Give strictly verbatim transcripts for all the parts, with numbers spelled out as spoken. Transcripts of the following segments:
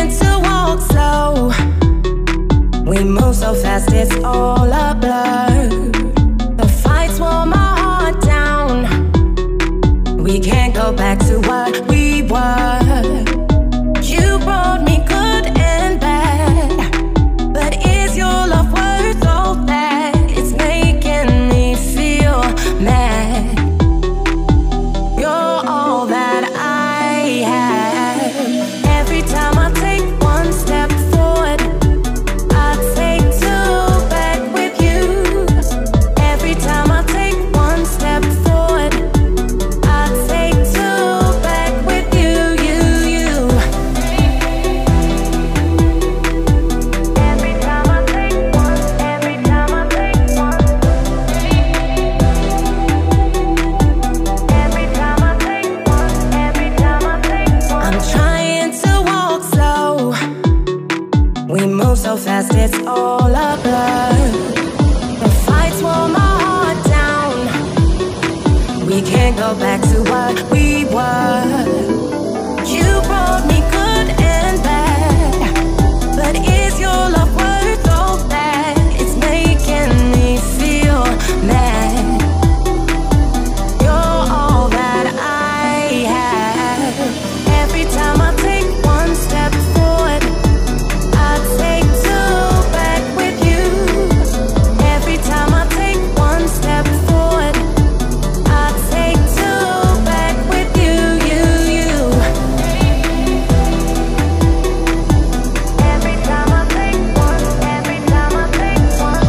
to walk slow. We move so fast, it's all a blur. The fights wore my heart down. We can't go back to what we were. You brought me good and bad, but is your love worth all that? It's making me feel mad. You're all that I have. Every time I take one step forward, I take two back with you. Every time I take one step forward, I take two back with you, you, you. Every time I take one, every time I take one. Every time I take one, every time I take one. I'm trying to walk slow. We move so fast, it's all a blur. The fights wore my heart down. We can't go back to what we were. You brought me good and bad, but is your love worth all that? It's making me feel mad. You're all that I have. Every time I take one step forward, I take two back with you. Every time I take one step forward, I take two back with you, you, you. Every time I take one, every time I take one.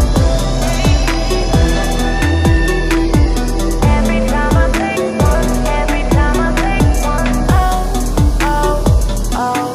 Every time I take one, every time I take one. Oh, oh, oh.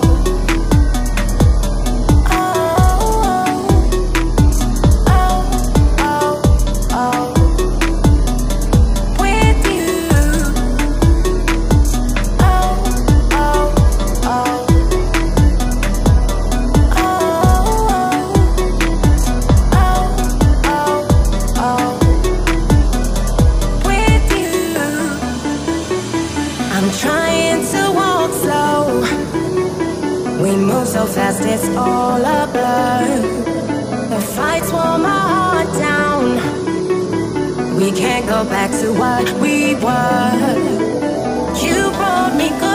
I'm trying to walk slow. We move so fast, it's all a blur. The fights wore my heart down. We can't go back to what we were. You brought me good.